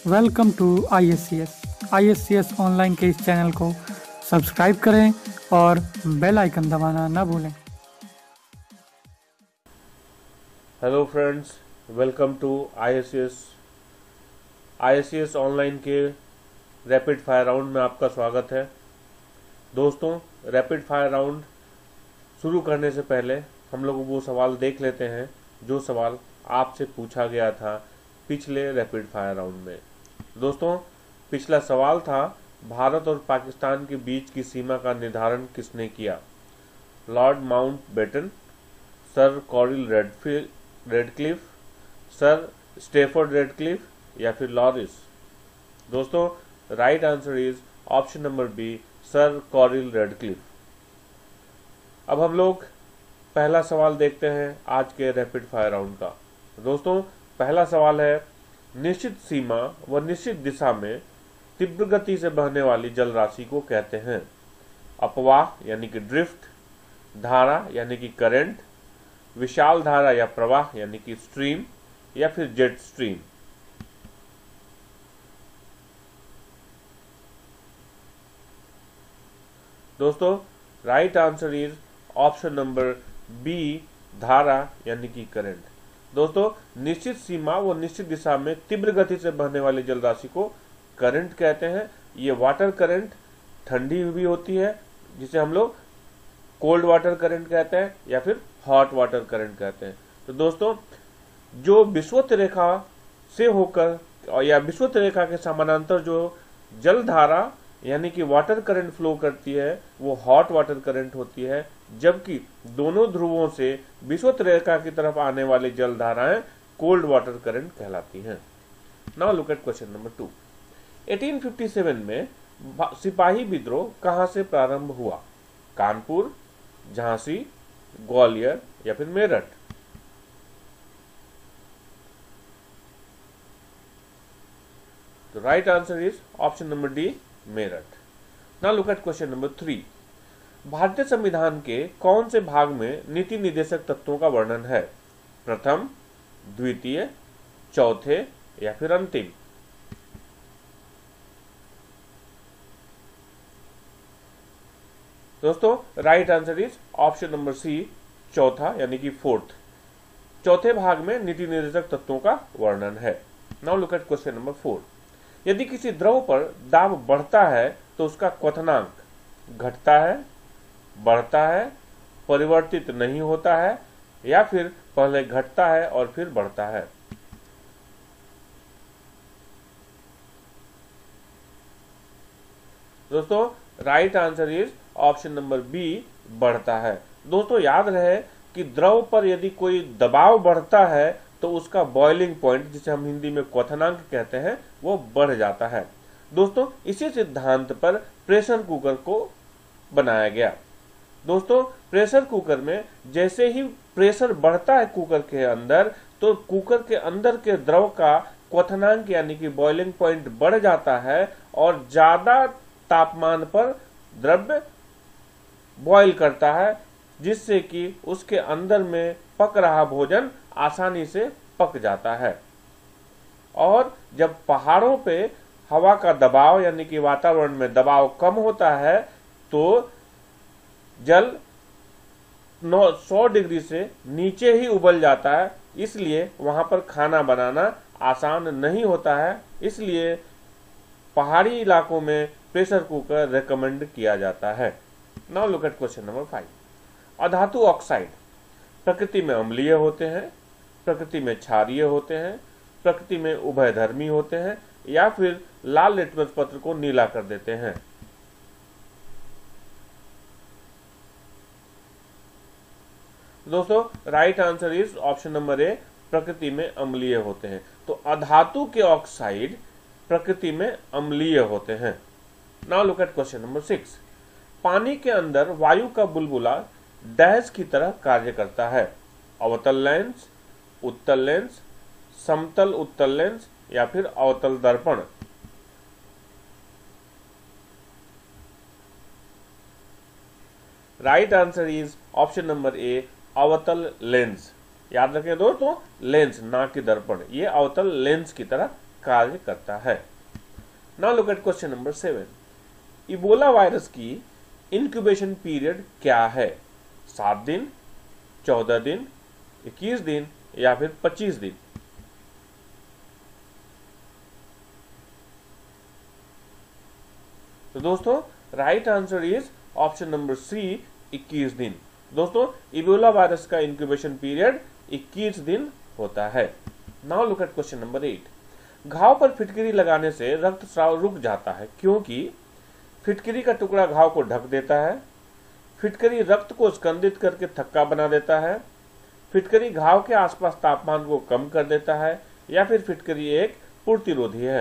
Welcome to ISCS online के इस channel को सब्सक्राइब करें और बेल आइकन दबाना ना भूलें। Hello friends, welcome to ISCS online के रैपिड फायर राउंड में आपका स्वागत है। दोस्तों, रैपिड फायर राउंड शुरू करने से पहले हम लोग वो सवाल देख लेते हैं जो सवाल आपसे पूछा गया था पिछले रैपिड फायर राउंड में। दोस्तों, पिछला सवाल था, भारत और पाकिस्तान के बीच की सीमा का निर्धारण किसने किया? Lord Mountbatten, Sir Cyril Radcliffe, Sir Stafford Radcliffe या फिर लॉरिस? दोस्तों, right answer is option number B, Sir Cyril Radcliffe. अब हम लोग पहला सवाल देखते हैं आज के रैपिड फायर राउंड का। दोस्तों, पहला सवाल है, निश्चित सीमा व निश्चित दिशा में तीव्र गति से बहने वाली जल राशि को कहते हैं? अपवाह यानी कि ड्रिफ्ट, धारा यानी कि करंट, विशाल धारा या प्रवाह यानी कि स्ट्रीम या फिर जेट स्ट्रीम? दोस्तों, right answer is option number B, धारा यानी कि करंट। दोस्तों, निश्चित सीमा व निश्चित दिशा में तीव्र गति से बहने वाली जल राशि को करंट कहते हैं। ये वाटर करंट ठंडी भी होती है, जिसे हम लोग कोल्ड वाटर करंट कहते हैं या फिर हॉट वाटर करंट कहते हैं। तो दोस्तों, जो विषुवत रेखा से होकर या विषुवत रेखा के समानांतर जो जल धारा यानी कि वाटर करंट फ्लो करती है वो हॉट वाटर करंट होती है, जबकि दोनों ध्रुवों से विषुवत रेखा की तरफ आने वाली जल धाराएं कोल्ड वाटर करंट कहलाती हैं। Now look at question number 2। 1857 में सिपाही विद्रोह कहां से प्रारंभ हुआ? कानपुर, झांसी, ग्वालियर या फिर मेरठ? तो right answer is option number D, Meerut. Now look at question number 3। भारतीय संविधान के कौन से भाग में नीति निर्देशक तत्वों का वर्णन है? प्रथम, द्वितीय, चौथे या फिर अंतिम? दोस्तों, right answer is option number C, चौथा यानी कि फोर्थ। चौथे भाग में नीति निर्देशक तत्वों का वर्णन है। Now look at question number 4। यदि किसी द्रव पर दाब बढ़ता है तो उसका क्वथनांक घटता है, बढ़ता है, परिवर्तित नहीं होता है या फिर पहले घटता है और फिर बढ़ता है? दोस्तों, right answer is option number B, बढ़ता है। दोस्तों, याद रहे कि द्रव पर यदि कोई दबाव बढ़ता है तो उसका बॉइलिंग पॉइंट, जिसे हम हिंदी में क्वथनांक कहते हैं, वो बढ़ जाता है। दोस्तों, इसी सिद्धांत पर प्रेशर कुकर को बनाया गया। दोस्तों, प्रेशर कुकर में जैसे ही प्रेशर बढ़ता है कुकर के अंदर, तो कुकर के अंदर के द्रव का क्वथनांक यानी कि बॉइलिंग पॉइंट बढ़ जाता है और ज्यादा तापमान पर द्रव्य बॉयल करता है, जिससे कि उसके अंदर में पक रहा भोजन आसानी से पक जाता है। और जब पहाड़ों पे हवा का दबाव यानी कि वातावरण में दबाव कम होता है तो जल 100 डिग्री से नीचे ही उबल जाता है, इसलिए वहां पर खाना बनाना आसान नहीं होता है। इसलिए पहाड़ी इलाकों में प्रेशर कुकर रेकमेंड किया जाता है। Now look at question number 5। अधातु ऑक्साइड प्रकृति में अम्लीय होते हैं, प्रकृति में क्षारीय होते हैं, प्रकृति में उभयधर्मी होते हैं या फिर लाल लिटमस पत्र को नीला कर देते हैं? दोस्तों, right answer is option number A, प्रकृति में अम्लीय होते हैं। तो अधातु के ऑक्साइड प्रकृति में अम्लीय होते हैं। Now look at question number 6। पानी के अंदर वायु का बुलबुला डैश की तरह कार्य करता है? अवतल लेंस, उत्तल लेंस, समतल उत्तल लेंस या फिर अवतल दर्पण? Right answer is option number A, अवतल लेंस। याद रखें दोस्तों, लेंस ना कि दर्पण, ये अवतल लेंस की तरह कार्य करता है। Now look at question number 7। Ebola virus की इंक्यूबेशन पीरियड क्या है? 7 दिन, 14 दिन, 21 दिन या फिर 25 दिन? तो दोस्तों right answer is option number C, 21 दिन। दोस्तों इबोला वायरस का इंक्यूबेशन पीरियड 21 दिन होता है। Now look at question number 8। घाव पर फिटकरी लगाने से रक्तस्राव रुक जाता है क्योंकि फिटकरी का टुकड़ा घाव को ढक देता है, फिटकरी रक्त को स्कंदित करके थक्का बना देता है, फिटकरी घाव के आसपास तापमान को कम कर देता है, या फिर फिटकरी एक पूर्तिरोधी है।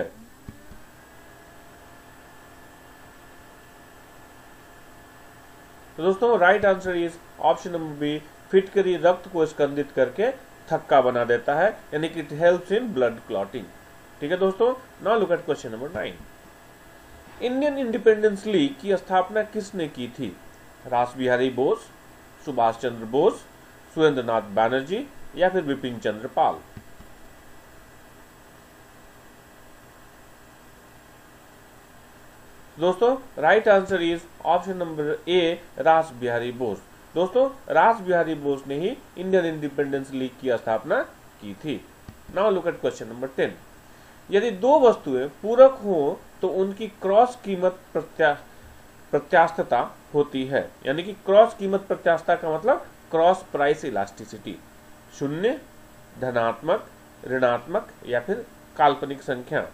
तो दोस्तों right answer is option number B, फिटकरी रक्त को स्कंदित करके थक्का बना देता है, यानी कि it helps in blood clotting. ठीक है दोस्तों, now look at question number 9। Indian independence league की स्थापना किसने की थी? रास बिहारी बोस, सुभाष चंद्र बोस, सुरेंद्रनाथ बैनर्जी या फिर बिपिन चंद्र पाल? दोस्तों right answer is option number A, Rash Behari Bose. दोस्तों रास बिहारी बोस ने ही इंडियन इंडिपेंडेंस लीग की स्थापना की थी। Now look at question number 10। यदि दो वस्तुएं पूरक हो तो उनकी क्रॉस कीमत प्रत्यास्थता होती है, यानी कि क्रॉस कीमत प्रत्यास्थता का मतलब क्रॉस प्राइस इलास्टिसिटी। शून्य, धनात्मक, ऋणात्मक या फिर काल्पनिक संख्या?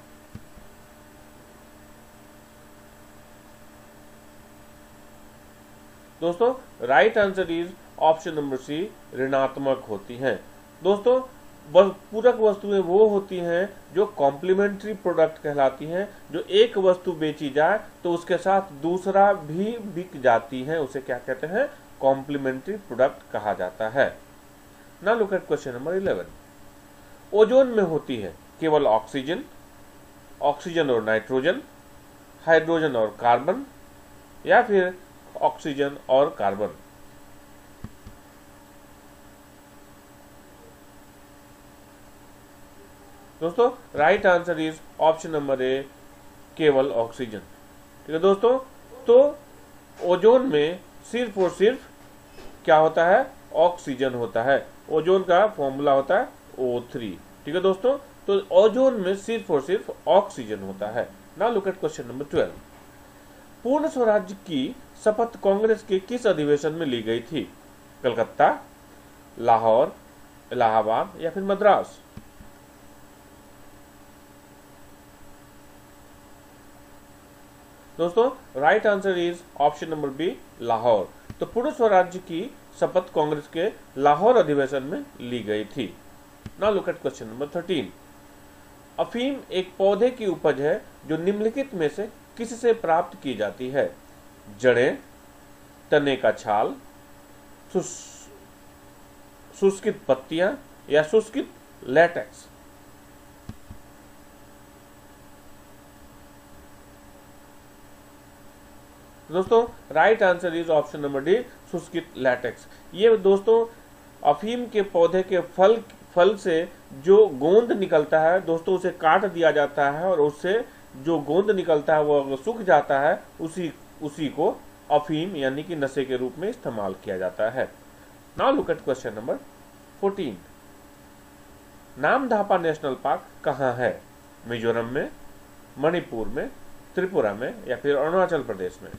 दोस्तों right answer is option number C, ऋणात्मक होती हैं। दोस्तों पूरक वस्तुएं वो होती हैं जो कॉम्प्लीमेंट्री प्रोडक्ट कहलाती हैं, जो एक वस्तु बेची जाए तो उसके साथ दूसरा भी बिक जाती है, उसे क्या कहते हैं? कॉम्प्लीमेंट्री प्रोडक्ट कहा जाता है। Now look at question number 11। Ozone में होती है केवल ऑक्सीजन, ऑक्सीजन और नाइट्रोजन, हाइड्रोजन और कार्बन या फिर ऑक्सीजन और कार्बन? दोस्तों right answer is option number A, केवल ऑक्सीजन। ठीक है दोस्तों, तो ओजोन में सिर्फ और सिर्फ क्या होता है? ऑक्सीजन होता है। ओजोन का फॉर्मूला होता है O3। ठीक है दोस्तों, तो ओजोन में सिर्फ और सिर्फ ऑक्सीजन होता है। Now look at question number 12। पूर्ण स्वराज्य की शपथ कांग्रेस के किस अधिवेशन में ली गई थी? कलकत्ता, लाहौर, इलाहाबाद या फिर मद्रास? दोस्तों right answer is option number B, Lahore. तो पूर्ण स्वराज्य की शपथ कांग्रेस के लाहौर अधिवेशन में ली गई थी। Now look at question number 13। अफीम एक पौधे की उपज है जो निम्नलिखित में से किससे प्राप्त की जाती है? जड़ें, तने का छाल, शुष्कित पत्तियां या शुष्कित लैटेक्स? दोस्तों right answer is option number D, शुष्कित लैटेक्स। ये दोस्तों अफीम के पौधे के फल से जो गोंद निकलता है दोस्तों, उसे काट दिया जाता है और उससे जो गोंद निकलता है वो सूख जाता है, उसी को अफीम यानी कि नशे के रूप में इस्तेमाल किया जाता है। Now look at question number 14। Namdapha national park कहाँ है? मिजोरम में, मणिपुर में, त्रिपुरा में या फिर अरुणाचल प्रदेश में?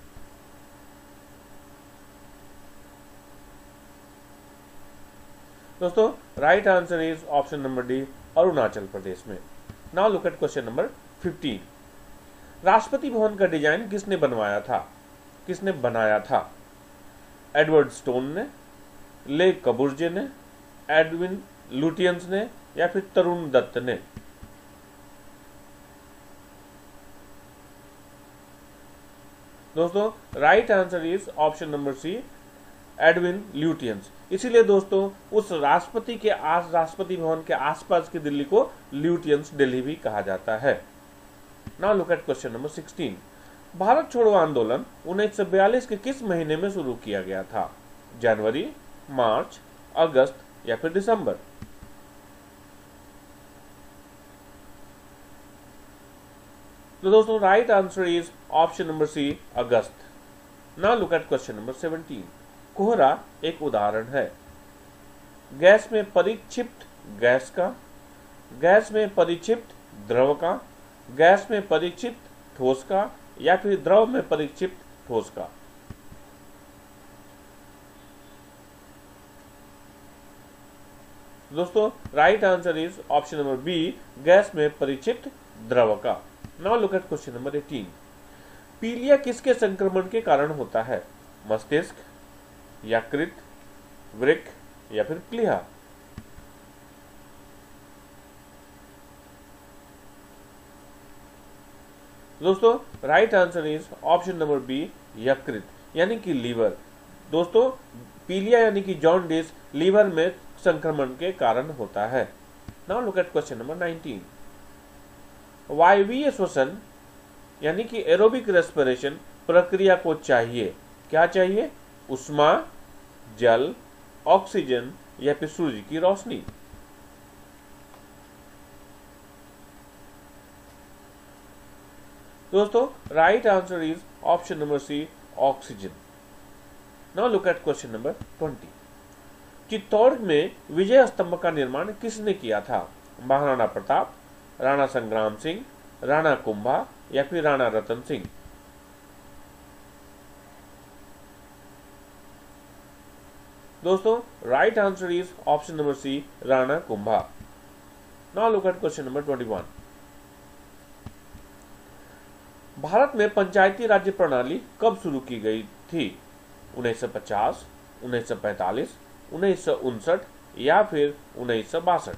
दोस्तों right answer is option number D, Arunachal Pradesh में। Now look at question number 15। Rashtrapati भवन का डिजाइन किसने बनाया था? एडवर्ड स्टोन ने, ले कबुर्जे ने, एडविन लुटियंस ने या फिर तरुण दत्त ने? दोस्तों right answer is option number C, Edwin Lutyens. इसीलिए दोस्तों उस राष्ट्रपति भवन के आसपास की दिल्ली को ल्यूटियंस दिल्ली भी कहा जाता है। Now look at question number 16। Bharat छोड़ो आंदोलन 1942 के किस महीने में शुरू किया गया था? जनवरी, मार्च, अगस्त या फिर दिसंबर? तो दोस्तों right answer is option number C, अगस्त। Now look at question number 17। कोहरा एक उदाहरण है। गैस में परिक्षिप्त गैस का, गैस में परिक्षिप्त द्रव का, गैस में परिक्षिप्त ठोस का, या फिर द्रव में परिक्षिप्त ठोस का। दोस्तों right answer is option number B, gas में परिक्षिप्त द्रव का। Now look at question number 18। पीलिया किसके संक्रमण के कारण होता है? मस्तिष्क, यकृत, वृक्क या फिर प्लीहा। दोस्तों right answer is option number B, यकृत यानी कि लीवर। दोस्तों पीलिया यानी कि जॉन्डिस लीवर में संक्रमण के कारण होता है। Now look at question number 19। वायवीय श्वसन यानी कि एरोबिक रेस्पिरेशन प्रक्रिया को चाहिए, क्या चाहिए? उष्मा, जल, ऑक्सीजन या फिर सूर्य की रोशनी। दोस्तों right answer is option number C, oxygen. Now look at question number 20। Chittor में विजय स्तंभ का निर्माण किसने किया था? महाराणा प्रताप, राणा संग्राम सिंह, राणा कुंभा या फिर राणा रतन सिंह। दोस्तों right answer is option number C, Rana Kumbha. Now look at question number 21। Bharat में पंचायती राज्य प्रणाली कब शुरू की गई थी? 1950, 1945, 1959 या फिर 1962।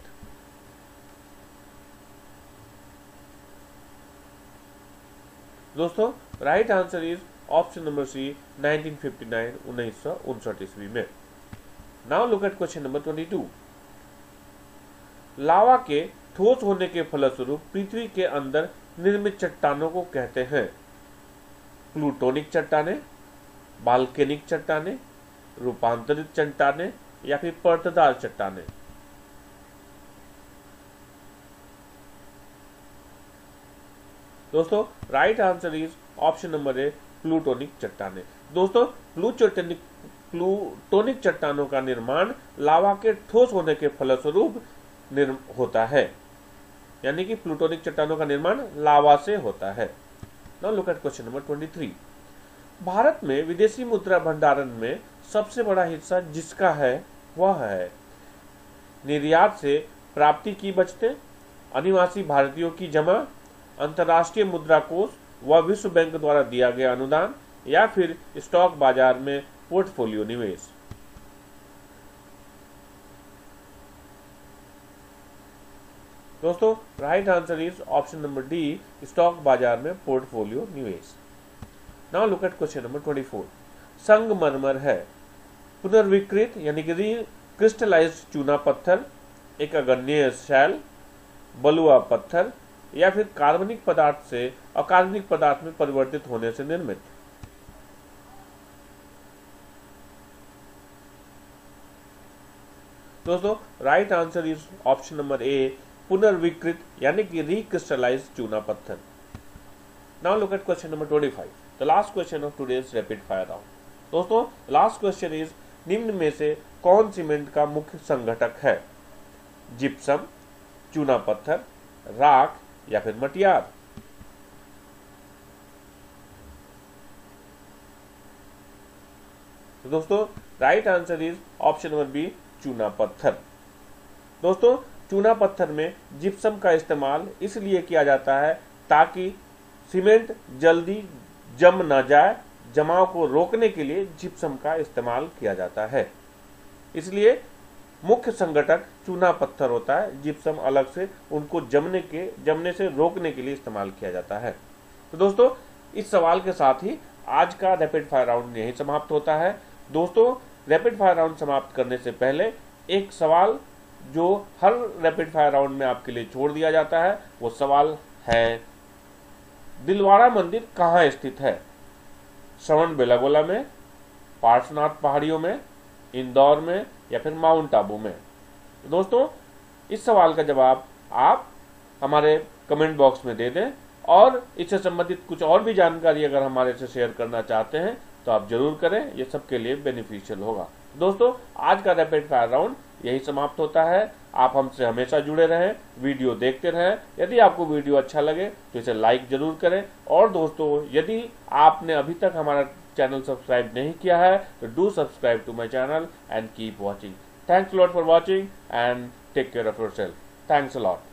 दोस्तों right answer is option number C, 1959, 1959 ईस्वी में। Now look at question number 22। Lava के ठोस होने के फलस्वरूप पृथ्वी के अंदर निर्मित चट्टानों को कहते हैं? प्लूटोनिक चट्टानें, बाल्केनिक चट्टानें, रूपांतरित चट्टानें या फिर परतदार चट्टानें। दोस्तों right answer is option number A, plutonic चट्टानें। दोस्तों प्लूटोनिक चट्टानों का निर्माण लावा के ठोस होने के फलस्वरूप होता है, यानी कि प्लूटोनिक चट्टानों का निर्माण लावा से होता है। Now look at question number 23। भारत में विदेशी मुद्रा भंडारण में सबसे बड़ा हिस्सा जिसका है वह है? निर्यात से प्राप्ति की बचतें, अनिवासी भारतीयों की जमा, अंतर्राष्ट्रीय मुद्रा कोष व विश्व बैंक द्वारा दिया गया अनुदान या फिर स्टॉक बाजार में पोर्टफोलियो निवेश। दोस्तों right answer is option number D, stock बाजार में पोर्टफोलियो निवेश। Now look at question number 24। संगमरमर है पुनर्विकृत यानी कि क्रिस्टलाइज्ड चूना पत्थर, एक अग्नेय शैल, बलुआ पत्थर या फिर कार्बनिक पदार्थ से अकार्बनिक पदार्थ में परिवर्तित होने से निर्मित। दोस्तों right answer is option number A, पुनर्विकृत यानी कि रिक्रिस्टलाइज्ड चूना पत्थर। Now look at question number 25, the last question of today's rapid fire round. दोस्तों लास्ट क्वेश्चन इज, निम्न में से कौन सीमेंट का मुख्य संघटक है? जिप्सम, चूना पत्थर, राख या फिर मटियार। तो दोस्तों right answer is option number B, चूना पत्थर। दोस्तों चूना पत्थर में जिप्सम का इस्तेमाल इसलिए किया जाता है ताकि सीमेंट जल्दी जम न जाए, जमाव को रोकने के लिए जिप्सम का इस्तेमाल किया जाता है। इसलिए मुख्य संघटक चूना पत्थर होता है, जिप्सम अलग से उनको जमने से रोकने के लिए इस्तेमाल किया जाता है। तो दोस्तों इस सवाल के साथ ही आज का रैपिड फायर राउंड यहीं समाप्त होता है। दोस्तों रैपिड फायर राउंड समाप्त करने से पहले एक सवाल जो हर रैपिड फायर राउंड में आपके लिए छोड़ दिया जाता है, वो सवाल है, दिलवाड़ा मंदिर कहाँ स्थित है? श्रवण बेलागोला में, पार्श्वनाथ पहाड़ियों में, इंदौर में या फिर माउंट आबू में। दोस्तों इस सवाल का जवाब आप हमारे कमेंट बॉक्स में दे दें और इससे संबंधित कुछ और भी जानकारी अगर हमारे से शेयर करना चाहते हैं तो आप जरूर करें, ये सबके लिए बेनिफिशियल होगा। दोस्तों, आज का रैपिड फायर राउंड यही समाप्त होता है। आप हमसे हमेशा जुड़े रहें, वीडियो देखते रहें। यदि आपको वीडियो अच्छा लगे तो इसे लाइक जरूर करें, और दोस्तों यदि आपने अभी तक हमारा चैनल सब्सक्राइब नहीं किया है तो do subscribe to my channel and keep watching. Thanks a lot for watching and take care of yourself. Thanks a lot.